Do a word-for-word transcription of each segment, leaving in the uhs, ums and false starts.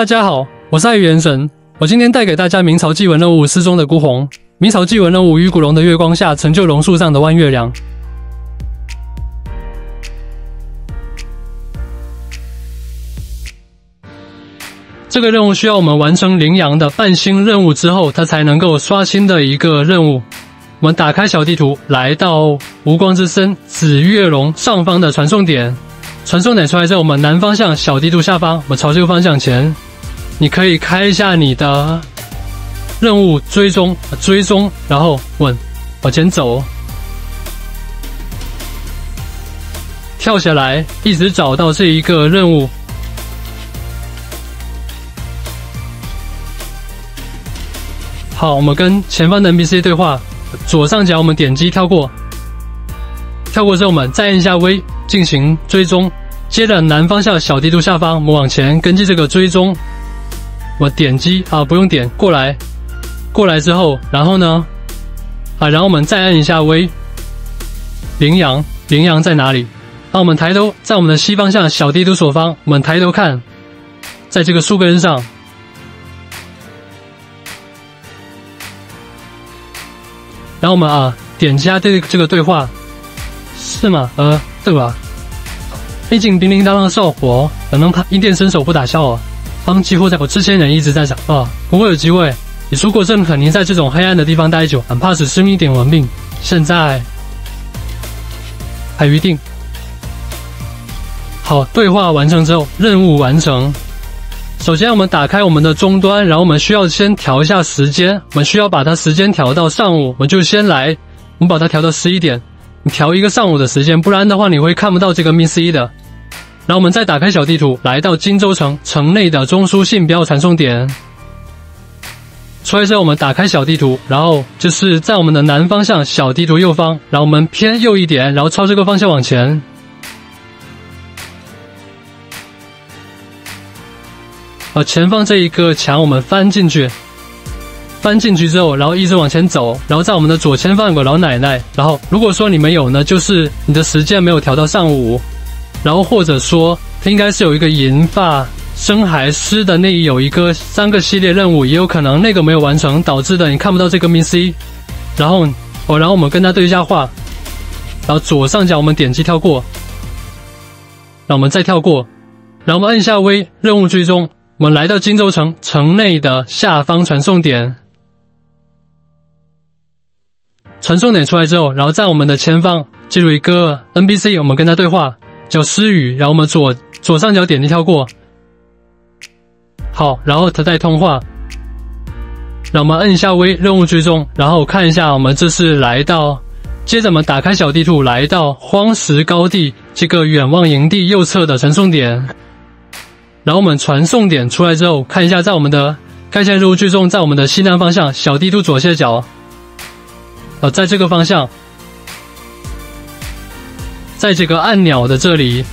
大家好，我是爱元神。我今天带给大家明朝祭文任务失踪的孤鸿。明朝祭文任务于古龙的月光下，成就榕树上的弯月亮。这个任务需要我们完成羚羊的半星任务之后，它才能够刷新的一个任务。我们打开小地图，来到无光之森紫月龙上方的传送点。传送点出来之后，我们南方向小地图下方，我们朝这个方向前，你可以开一下你的任务追踪，追踪，然后稳往前走，跳下来，一直找到这一个任务。好，我们跟前方的 N P C 对话，左上角我们点击跳过，跳过之后我们再按一下 V 进行追踪，接着南方向小地图下方，我们往前根据这个追踪，我点击啊，不用点过来，过来之后，然后呢，啊，然后我们再按一下 V， 羚羊，羚羊在哪里？那我们抬头，在我们的西方向小地图左方，我们抬头看，在这个树根上。然后我们啊点击下这这个对话，是吗？呃，对吧？毕竟叮叮当当的炮火，可能怕阴电伸手不打笑啊。他们几乎在我之前人一直在讲啊，不会有机会。你说过朕肯定在这种黑暗的地方待久，很怕只生一点文命。现在还预定。好，对话完成之后，任务完成。首先我们打开我们的终端，然后我们需要先调一下时间，我们需要把它时间调到上午，我们就先来，我们把它调到十一点，你调一个上午的时间，不然的话你会看不到这个 M I S 一的。然后我们再打开小地图，来到荆州城城内的中枢信标传送点。出来之后我们打开小地图，然后就是在我们的南方向小地图右方，然后我们偏右一点，然后朝这个方向往前。啊，前方这一个墙我们翻进去，翻进去之后，然后一直往前走，然后在我们的左前方有个老奶奶，然后如果说你们有呢，就是你的时间没有调到上午，然后或者说它应该是有一个银发生孩师的那有一个三个系列任务，也有可能那个没有完成导致的你看不到这个 M I S 一，然后哦，然后我们跟他对一下话，然后左上角我们点击跳过，然后我们再跳过，然后我们按一下 V 任务追踪。我们来到荆州城城内的下方传送点，传送点出来之后，然后在我们的前方记录一个 N P C， 我们跟他对话，叫诗雨，然后我们左左上角点击跳过，好，然后他在通话，让我们按一下 V 任务追踪，然后看一下我们这是来到，接着我们打开小地图，来到荒石高地这个远望营地右侧的传送点。然后我们传送点出来之后，看一下在我们的看一下任务追踪，在我们的西南方向小地图左下角，呃，在这个方向，在这个按钮的这里，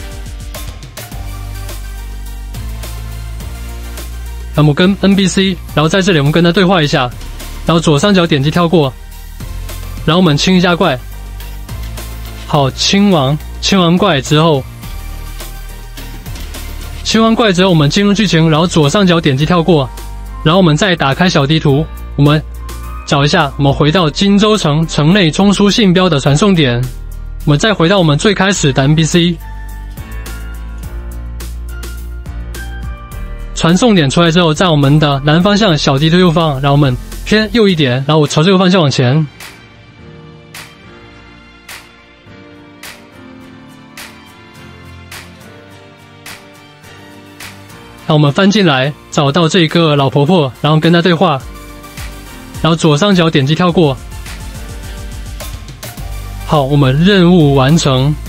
那么跟 N P C， 然后在这里我们跟他对话一下，然后左上角点击跳过，然后我们清一下怪，好，清完清完怪之后。清完怪之后，我们进入剧情，然后左上角点击跳过，然后我们再打开小地图，我们找一下，我们回到荆州城城内中枢信标的传送点，我们再回到我们最开始的 N P C， 传送点出来之后，在我们的南方向小地图右方，然后我们偏右一点，然后我朝这个方向往前。那我们翻进来，找到这个老婆婆，然后跟她对话，然后左上角点击跳过。好，我们任务完成。